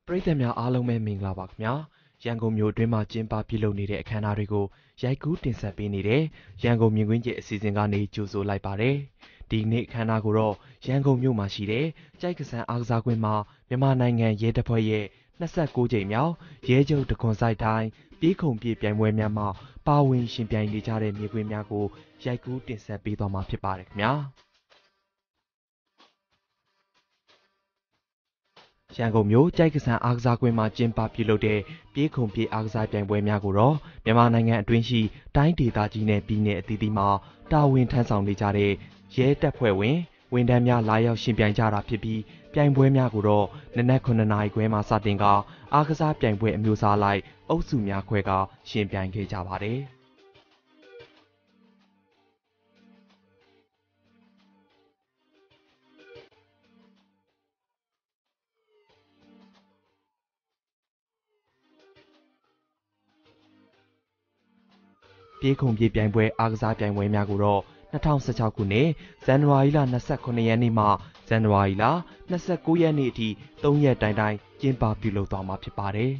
ပရိသတ်များအားလုံးပဲမင်္ဂလာပါခင်ဗျာရန်ကုန်မြို့အတွင်းမှာကျင်းပပြုလုပ်နေတဲ့အခမ်းအနားတွေကိုရိုက်ကူးတင်ဆက်ပေးနေတဲ့ရန်ကုန်မြင်ကွင်းကြီးအစီအစဉ်ကနေကြိုဆိုလိုက်ပါတယ်ဒီနေ့အခမ်းအနားကိုတော့ရန်ကုန်မြို့မှာရှိတဲ့ကြိုက်ကစံအားကစားကွင်းမှာမြန်မာနိုင်ငံရဲတပ်ဖွဲ့ရဲ့29ကြိမ်မြောက်ရဲချုပ်တခွန်ဆိုင်တိုင်းပြေးခုန်ပြေးပြိုင်ပွဲများမှာပါဝင်ရှင်ပြိုင်နေကြတဲ့မြေကွင်းများကိုရိုက်ကူးတင်ဆက်ပေးသွားမှာဖြစ်ပါတယ်ခင်ဗျာရန်ကုန်မြို့ကြိုက်ကစံအားကစားကွင်းမှာကျင်းပပြုလုပ်တဲ့ပြေးခုန်ပြေးအားကစားပြိုင်ပွဲများကိုတော့မြန်မာနိုင်ငံအတွင်းရှိတိုင်းဒေသကြီးနဲ့ပြည်နယ်အသီးသီးမှာတာဝန်ထမ်းဆောင်နေကြတဲ့ရဲတပ်ဖွဲ့ဝင်ဝန်ထမ်းများလာရောက်ရှင်ပြိုင်ကြတာဖြစ်ပြီးပြိုင်ပွဲများကိုတော့နနက်9နာရီခွဲမှစတင်ကအားကစားပြိုင်ပွဲအမျိုးအစားလိုက်အုပ်စုများခွဲကရှင်ပြိုင်ခဲ့ကြပါတယ်ပြေးခုန်ပြေးပြိုင်ပွဲအားကစားပြိုင်ပွဲများကိုတော့2016ခုနှစ်ဇန်နဝါရီလ29ရက်နေ့မှဇန်နဝါရီလ29ရက်နေ့အထိ3ရက်တိုင်ကျင်းပပြုလုပ်သွားမှာဖြစ်ပါတယ်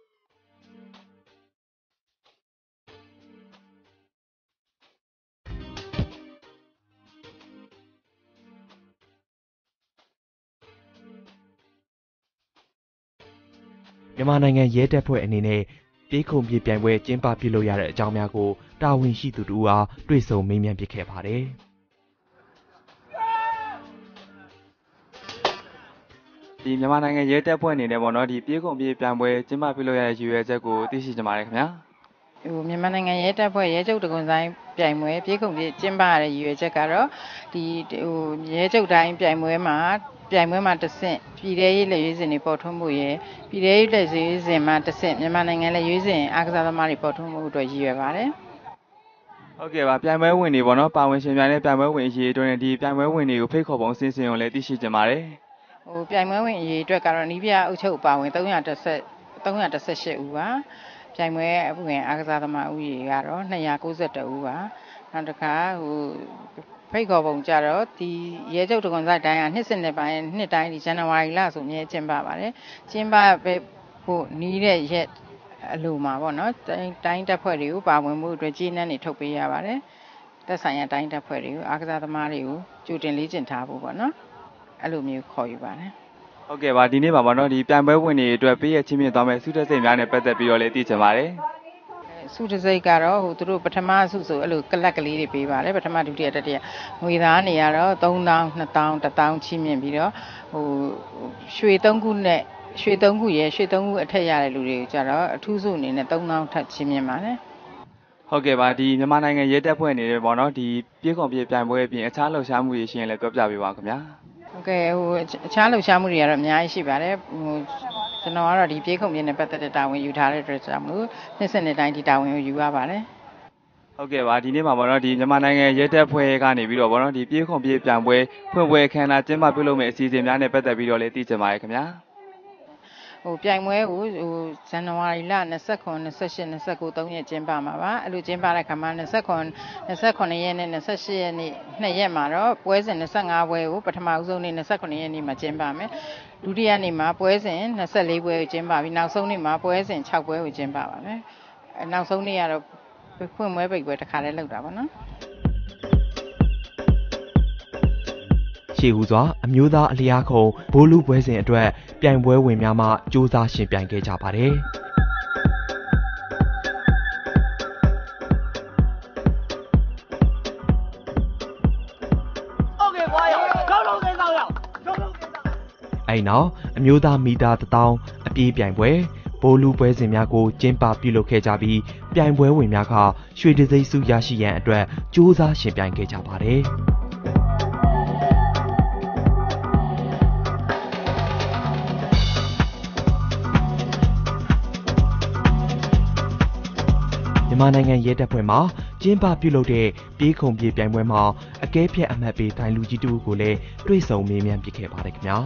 မြန်မာနိုင်ငံရဲတပ်ဖွဲ့အနေနဲ့ပြေးခုန်ပြေးပြိုင်ပွဲကျင်းပပြုလုပ်ရတဲ့အကြောင်းများကိုတာဝန်ရှိသူတို့အားတွေ့ဆုံမေးမြန်းပစ်ခဲ့ပါတယ်ဒီမြန်မာနိုင်ငံရဲတပ်ဖွဲ့အနေနဲ့ပေါ့နော်ဒီပြေးခုန်ပြေးပြိုင်ပွဲကျင်းပပြုလုပ်ရတဲ့ရည်ရွယ်ချက်ကိုသိရှိကြပါတယ်ခင်ဗျာမြန်မာနိုင်ငံရဲတပ်ဖွဲ့ရဲချုပ်တကွန်ဆိုင်ပြိုင်ပွဲပြေးခုန်ပြေးကျင်းပရတဲ့ရည်ရွယ်ချက်ကတော့ဒီရဲချုပ်တိုင်းပြိုင်ပွဲမှာတစ်ဆင့်ပြည်ထရေးလက်ရွေးစင်တွေပေါ်ထွန်းမှုရယ်ပြည်ထရေးလက်ရွေးစင်မှာတစ်ဆင့်မြန်မာနိုင်ငံလက်ရွေးစင်အားကစားသမားတွေပေါ်ထွန်းမှုအတွက်ရည်ရွယ်ပါတယ်ဟုတ်ကဲ့ပါပြိုင်ပွဲဝင်တွေပေါ့နော်ပါဝင်ရှင်ပြိုင်တဲ့ပြိုင်ပွဲဝင်အရေးအတွက်နဲ့ဒီပြိုင်ပွဲဝင်တွေကိုဖိတ်ခေါ်ပုံအစီအစဉ်ကိုလည်းသိရှိကြပါတယ်ပြိုင်ပွဲဝင်အရေးအတွက်ကတော့နီးပြအုပ်ချုပ်ပါဝင်318ဦးပါပြိုင်ပွဲဝင်အားကစားသမားဦးရေကတော့292ဦးပါနောက်တစ်ခါဖိတ်ခေါ်ပုံကြတော့ဒီရဲချုပ်တကွန်ဆိုင်တိုင်းကနှစ်တိုင်းဒီဇန်နဝါရီလဆိုမြဲကျင်းပပါတယ်ကျင်းပဖို့နီးတဲ့ရက်အလိုမှာပေါ့နော်တိုင်းတပ်ဖွဲ့တွေကိုပါဝင်မှုအတွက်ကြီးနှန်းနေထုတ်ပေးရပါတယ်သက်ဆိုင်ရာတိုင်းတပ်ဖွဲ့တွေကိုအားကစားသမားတွေကိုကြိုတင်လေ့ကျင့်ထားဖို့ပေါ့နော်အဲ့လိုမျိုးခေါ်ယူပါတယ်ဟုတ်ကဲ့ပါဒီနေ့ပါပေါ့နော်ဒီပြိုင်ပွဲဝင်တွေအတွက်ပေးရချင်းမြင့်သွားမယ်စုတက်စိတ်များနဲ့ပတ်သက်ပြီးတော့လည်းသိချင်ပါတယ်စုတစိတ်ကတော့သူတို့ပထမစုဆိုအဲ့လိုကလပ်ကလေးတွေပေးပါတယ်ပထမဒုတိယတတိယငွေသားနေရတော့3000 2000 1000ချင်းမြင့်ပြီးတော့ရွှေ3ခုနဲ့ရွှေ3ခုရယ်ရွှေ3ခုအထက်ရတဲ့လူတွေကိုကြတော့အထူးစုအနေနဲ့3000ထပ်ချင်းမြင့်ပါတယ်ဟုတ်ကဲ့ပါဒီမြန်မာနိုင်ငံရဲတပ်ဖွဲ့အနေနဲ့ပေါ့နော်ဒီပြေးခုန်ပြေးပြိုင်ပွဲအပြင်အခြားလှုပ်ရှားမှုတွေရှိရင်လည်းပြောပြပေးပါခင်ဗျာဟုတ်ကဲ့အခြားလှုပ်ရှားမှုတွေကတော့အများကြီးရှိပါတယ်ကျွန်တော်ကတော့ဒီပြေးခုန်ပြေးနဲ့ပတ်သက်တဲ့တာဝန်ယူထားတဲ့အတွက်ကြောင့်မို့နှစ်စဉ်နှစ်တိုင်းဒီတာဝန်ကိုယူရပါတယ်ဟုတ်ကဲ့ပါဒီနေ့မှာပေါ့နော်ဒီမြန်မာနိုင်ငံရဲတပ်ဖွဲ့ကနေပြီးတော့ပေါ့နော်ဒီပြေးခုန်ပြေးပြိုင်ပွဲဖွင့်ပွဲအခမ်းအနားကျင်းပပြုလုပ်မယ့်အစီအစဉ်များနဲ့ပတ်သက်ပြီးတော့လည်းသိချင်ပါတယ်ခင်ဗျာပြိုင်ပွဲကိုဇန်နဝါရီလ29 28 29 3ရက်ကျင်းပမှာပါအဲ့လိုကျင်းပတဲ့ခါမှာ29ရက်နဲ့28ရက်နေ့2ရက်မှာတော့ပွဲစဉ်25ပွဲကိုပထမဦးဆုံးနေ့29ရက်နေ့မှာကျင်းပမယ်ဒုတိယနေ့မှာပွဲစဉ်24ပွဲကိုကျင်းပပြီးနောက်ဆုံးနေ့မှာပွဲစဉ်6ပွဲကိုကျင်းပပါမယ်နောက်ဆုံးနေ့ကတော့ဖွင့်ပွဲပိတ်ပွဲတစ်ခါတည်းလုပ်တာပါနော်ရှေ့ဦးစွာအမျိုးသားအလျားခုံဘိုးလူပွဲစဉ်အတွက်ပြိုင်ပွဲဝင်များမှစ조사ရှင်ပြိုင်ခဲ့ကြပါတယ်အဲ့နောက်အမျိုးသားမီတာ1000အပြေးပြိုင်ပွဲဘိုးလူပွဲစဉ်များကိုကျင်းပပြုလုပ်ခဲ့ကြပြီးပြိုင်ပွဲဝင်များကရွှေတံဆိပ်ဆုရရှိရန်အတွက်စ조사ရှင်ပြိုင်ခဲ့ကြပါတယ်မြန်မာနိုင်ငံရဲတပ်ဖွဲ့မှကျင်းပပြုလုပ်တဲ့ပြေးခုန်ပြေးပြိုင်ပွဲမှာအကဲဖြတ်အမှတ်ပေးဒိုင်လူကြီးတူကိုလည်းတွေ့ဆုံမေးမြန်းပစ်ခဲ့ပါတယ်ခင်ဗျာ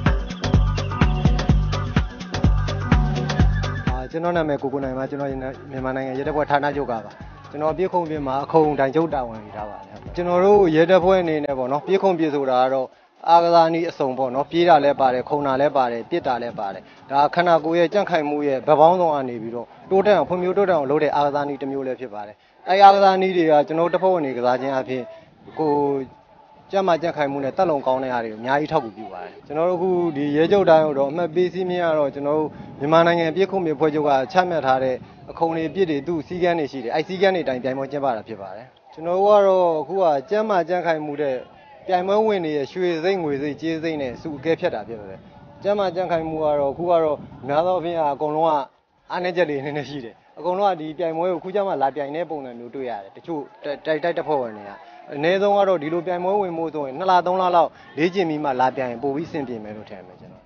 ကျွန်တော်နာမည်ကိုနိုင်ပါကျွန်တော်မြန်မာနိုင်ငံရဲတပ်ဖွဲ့ဌာနချုပ်ကပါကျွန်တော်ပြေးခုံပြေးမှာအခုံတိုင်ချုပ်တာဝန်ယူထားပါတယ်ကျွန်တော်တို့ရဲတပ်ဖွဲ့အနေနဲ့ပေါ့နော်ပြေးခုံပြေးဆိုတာကတော့အားကစားနည်းအစုံပေါ့နော်ပြေးတာလည်းပါတယ်ခုံတာလည်းပါတယ်ပြစ်တာလည်းပါတယ်ဒါခန္ဓာကိုယ်ရဲ့ကြန့်ခိုင်မှုရဲ့ဗပေါင်းဆောင်အနေပြီးတော့တိုးတက်အောင်ဖွံ့ဖြိုးတိုးတက်အောင်လုပ်တဲ့အားကစားနည်းတစ်မျိုးလည်းဖြစ်ပါတယ်အားကစားနည်းတွေကကျွန်တော်တစ်ဖက်ဝင်နေကစားခြင်းအပြင်ကိုကြက်မှကြက်ခိုင်မှုနဲ့တက်လုံကောင်းတဲ့အားတွေအများကြီးထောက်ကူပြုပါတယ်ကျွန်တော်တို့အခုဒီရဲချုပ်တိုင်းတော့အမှတ်ပေးစည်းမျဉ်းကတော့ကျွန်တော်တို့မြန်မာနိုင်ငံပြည်ခုမြေဖွဲ့ချုပ်ကချမှတ်ထားတဲ့အခုံတွေပြစ်တွေသူ့စီးကမ်းတွေရှိတယ်အဲ့စီးကမ်းတွေတိုင်းပြိုင်ပွဲကျင်းပတာဖြစ်ပါတယ်ကျွန်တော်တို့ကတော့အခုကကြက်မှကြက်ခိုင်မှုတဲ့ပြိုင်ပွဲဝင်နေတဲ့ရွှေစိမ့်ငွေစိမ့်ကြေးစိမ့်နဲ့စုအကဲဖြတ်တာဖြစ်ပါတယ်ကျမ်းမာကြံ့ခိုင်မှုကတော့အခုကတော့များသောအားဖြင့်အကုန်လုံးကအားနည်းချက်တွေနည်းနည်းရှိတယ်အကုန်လုံးကဒီပြိုင်ပွဲကိုခုကျမှလာပြိုင်တဲ့ပုံစံမျိုးတွေ့ရတယ်တချို့တိုက်တစ်ဖွဲ့ဝင်တွေကအနည်းဆုံးကတော့ဒီလိုပြိုင်ပွဲဝင်မှုဆိုရင်2လ3လလောက်လေ့ကျင့်ပြီးမှလာပြိုင်ပို့ပြီးဆင်ပြေမယ်လို့ထင်တယ်ကျွန်တော်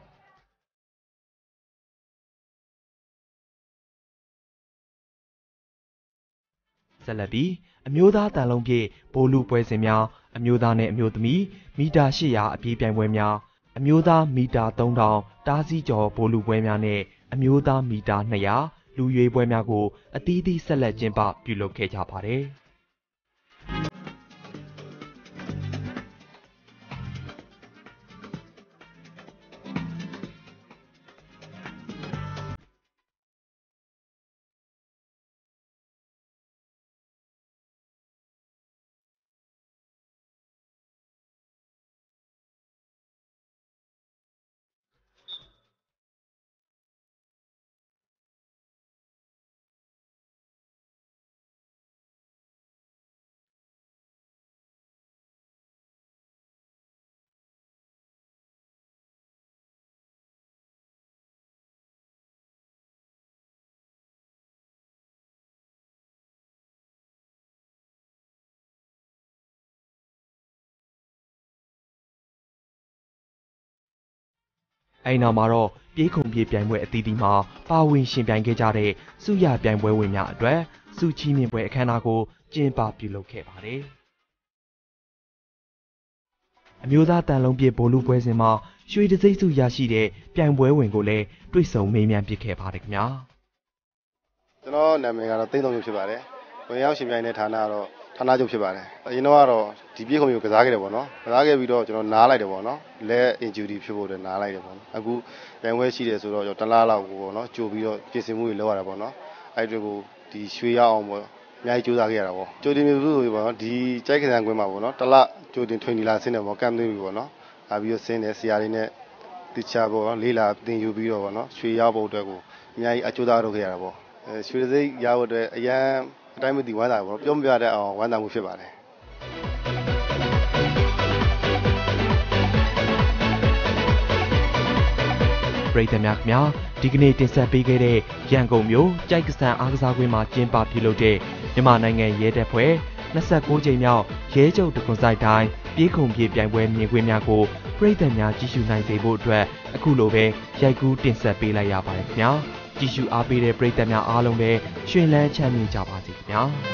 ဆက်လက်ပြီးအမျိုးသားတန်လုံးပြည့်ဘိုလ်လူပွဲစဉ်များအမျိုးသားနဲ့အမျိုးသမီးမီတာ800အပြေးပြိုင်ပွဲများအမျိုးသားမီတာ3000တားဆီးကျော်ဘိုလ်လူပွဲများနဲ့အမျိုးသားမီတာ200လူရွေးပွဲများကိုအသီးသီးဆက်လက်ကျင်းပပြုလုပ်ခဲ့ကြပါတယ်။အဲ့နောက်မှာတော့ပြေးခုံပြေးပြိုင်ပွဲအသီးသီးမှာပါဝင်ရှင်ပြိုင်ခဲ့ကြတဲ့စုရပြိုင်ပွဲဝင်များအတွက်စုချီးမြှင့်ပွဲအခမ်းအနားကိုကျင်းပပြုလုပ်ခဲ့ပါတယ်။အမျိုးသားတန်လုံးပြည့်ဘိုလ်လူပွဲစဉ်မှာရွှေတံဆိပ်စုရရှိတဲ့ပြိုင်ပွဲဝင်ကိုလည်းတွေ့ဆုံမေးမြန်းပြခဲ့ပါတယ်ခင်ဗျာ။ကျွန်တော်နာမည်ကတော့သိန်းသုံးမျိုးဖြစ်ပါတယ်။ဝင်ရောက်ရှင်ပြိုင်တဲ့ဌာနကတော့ဌာနချုပ်ဖြစ်ပါတယ်။အရင်တော့ကတော့ဒီပြေးခုံမျိုးကစားခဲ့တယ်ပေါ့နော်။ကစားခဲ့ပြီးတော့ကျွန်တော်နားလိုက်တယ်ပေါ့နော်။လက် injury ဖြစ်ဖို့အတွက်နားလိုက်တယ်ပေါ့နော်။အခုပြိုင်ပွဲရှိတယ်ဆိုတော့ကျွန်တော်တစ်လားလောက်ကိုပေါ့နော်။ကြိုပြီးတော့ပြင်ဆင်မှုတွေလုပ်ရတာပေါ့နော်။အဲ့ဒီကိုဒီရွှေရအောင်ပေါ့။အများကြီးကြိုးစားခဲ့ရတာပေါ့။ကြိုတင်မျိုးဆိုပြီးပေါ့နော်။ဒီကြိုက်ခန်းကွင်းမှာပေါ့နော်။တစ်လကြိုတင်ထွင်နေလာဆင်းတယ်ပေါ့။ကမ်သိပြီပေါ့နော်။လာပြီးတော့ဆင်းတယ်ဆရာတွေနဲ့တခြားပေါ့လေးလာတင်ယူပြီးတော့ပေါ့နော်။ရွှေရဖို့အတွက်ကိုအများကြီးအကြိုးစားလုပ်ခဲ့ရတာပေါ့။ရွှေစိတ်ရဖို့အတွက်အရန်အတိုင်းမသိဝမ်းသာပေါ့ပြောမပြတတ်အောင်ဝမ်းသာမှုဖြစ်ပါတယ်ပရိသတ်များခင်ဗျာဒီကနေ့တင်ဆက်ပေးခဲ့တဲ့ရန်ကုန်မြို့ကြိုက်ကစံအားကစားကွင်းမှာကျင်းပပြုလုပ်တဲ့မြန်မာနိုင်ငံရဲတပ်ဖွဲ့29ကြိမ်မြောက်ရဲချုပ်တခွန်ဆိုင်တိုင်းပြေးခုံပြေးပြိုင်ပွဲမြင်ကွင်းများကိုပရိသတ်များကြည့်ရှုနိုင်စေဖို့အတွက်အခုလိုပဲရိုက်ကူးတင်ဆက်ပေးလိုက်ရပါတယ်ခင်ဗျာကြည့်ရှုအားပေးတဲ့ပရိသတ်များအားလုံးပဲရှင်လန်းချမ်းမြေ့ကြပါစေခင်ဗျာ